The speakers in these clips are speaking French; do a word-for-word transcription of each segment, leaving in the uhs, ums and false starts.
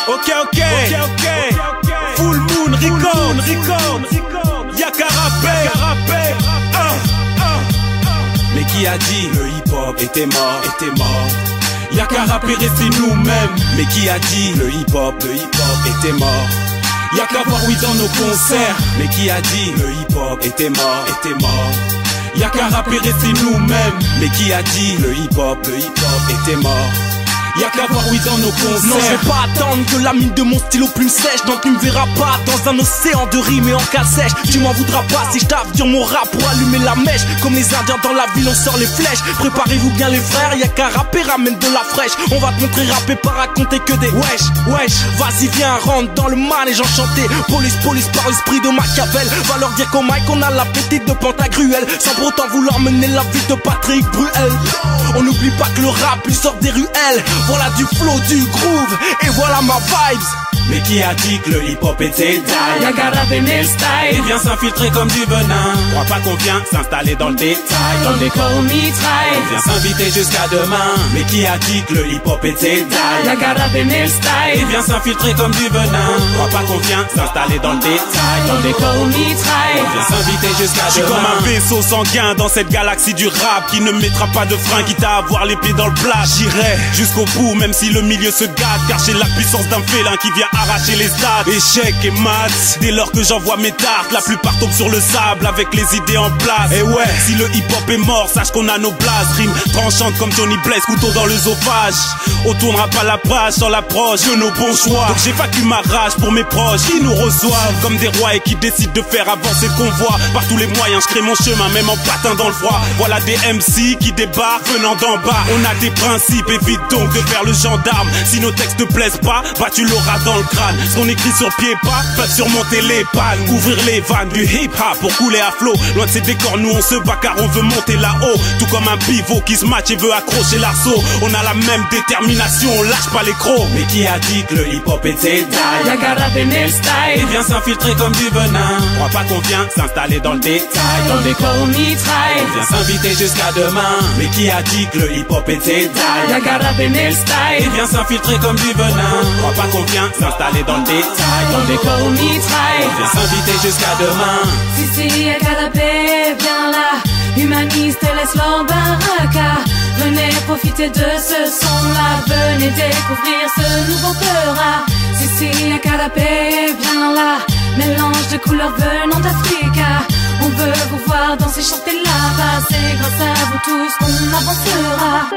Ok, ok, ok, ok. Full Moon Record, Record. Y'a qu'à rapper. Mais qui a dit le hip-hop était mort, était mort? Y'a qu'à rapper, c'est nous-mêmes. Mais qui a dit le hip-hop, le hip-hop était mort? Y'a qu'à voir oui dans nos concerts. Mais qui a dit le hip-hop était mort, était mort? Y'a qu'à rapper, c'est nous-mêmes. Mais qui a dit le hip-hop, le hip-hop était mort? Y'a qu'à voir oui dans nos concerts. Non, je vais pas attendre que la mine de mon stylo plume sèche. Donc tu me verras pas dans un océan de rimes et en cale sèche. Tu m'en voudras pas si je tape sur mon rap pour allumer la mèche. Comme les indiens dans la ville on sort les flèches. Préparez-vous bien les frères, y'a qu'à rapper, ramène de la fraîche. On va te montrer rapper, pas raconter que des wesh, wesh. Vas-y viens, rentre dans le manège enchanté. Police, police par l'esprit de Machiavel. Va leur dire qu'au mic on a l'appétit de Pantagruel. Sans pour autant vouloir mener la vie de Patrick Bruel. On n'oublie pas que le rap lui sort des ruelles. Voilà du flow, du groove, et voilà ma vibes. Mais qui a dit que le hip-hop était die? Y'a qu'à rapper mes styles. Il vient s'infiltrer comme du venin. Crois pas qu'on vient s'installer dans le détail. Dans le décor au mitraille. Il vient s'inviter jusqu'à demain. Mais qui a dit que le hip-hop était die? Y'a qu'à rapper mes styles. Il vient s'infiltrer comme du venin. Crois pas qu'on vient s'installer dans le détail. Dans le décor au mitraille. Il vient s'inviter jusqu'à demain. Je suis comme un vaisseau sanguin dans cette galaxie du rap qui ne mettra pas de frein, quitte à avoir les pieds dans le plat. J'irai jusqu'au bout même si le milieu se gâte, car j'ai la puissance d'un félin qui vient arracher les stades. Échec et maths, dès lors que j'envoie mes tartes, la plupart tombent sur le sable avec les idées en place. Et ouais, si le hip-hop est mort, sache qu'on a nos blases. Rimes tranchantes comme Johnny Blaze, couteau dans l'œsophage. On tournera pas la page sans l'approche de nos bons choix. Donc j'évacue ma rage pour mes proches qui nous reçoivent comme des rois et qui décident de faire avancer le convoi. Par tous les moyens, je crée mon chemin, même en patin dans le froid. Voilà des M C qui débarquent venant d'en bas. On a des principes, évite donc de faire le gendarme. Si nos textes te plaisent pas, bah tu l'auras dans le crâne. Ce qu'on écrit sur pied pas, peuvent surmonter les pannes. Ouvrir les vannes du hip-hop pour couler à flot. Loin de ces décors, nous on se bat car on veut monter là-haut. Tout comme un pivot qui se match et veut accrocher l'arceau. On a la même détermination, on lâche pas les crocs. Mais qui a dit que le hip-hop était die? Y'a qu'à rapper mes styles. Il vient s'infiltrer comme du venin. Crois pas qu'on vient s'installer dans le détail. Dans le décor au mitraille. Il vient s'inviter jusqu'à demain. Mais qui a dit que le hip-hop était die? Y'a qu'à rapper mes styles. Il vient s'infiltrer comme du venin. Crois pas qu'on vient s'installer dans le détail. Dans le décor au mitraille. Il vient s'inviter jusqu'à demain. Si si y'a qu'à rapper, viens là. Humaniste et laisse l'embaraka. Venez profiter de ce son-là. Venez découvrir ce nouveau peur. Si si y'a qu'à rapper, viens là. Mélange de couleurs venant d'Afrique. On veut vous voir danser, chanter là-bas. C'est grâce à vous tous qu'on avancera.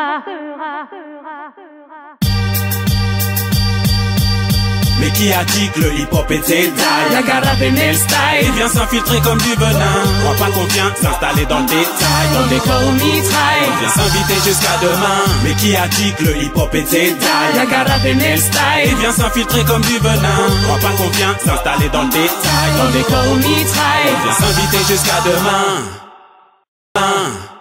Mais qui a dit que le hip-hop était die? Y'a qu'à rapper mes styles. Il vient s'infiltrer comme du venin. Crois pas qu'on vient s'installer dans le détail. Dans le décor au mitraille. Il vient s'inviter jusqu'à demain. Mais qui a dit que le hip-hop était die? Y'a qu'à rapper mes styles. Il vient s'infiltrer comme du venin. Crois pas qu'on vient s'installer dans le détail. Dans le décor au mitraille. Il vient s'inviter jusqu'à demain.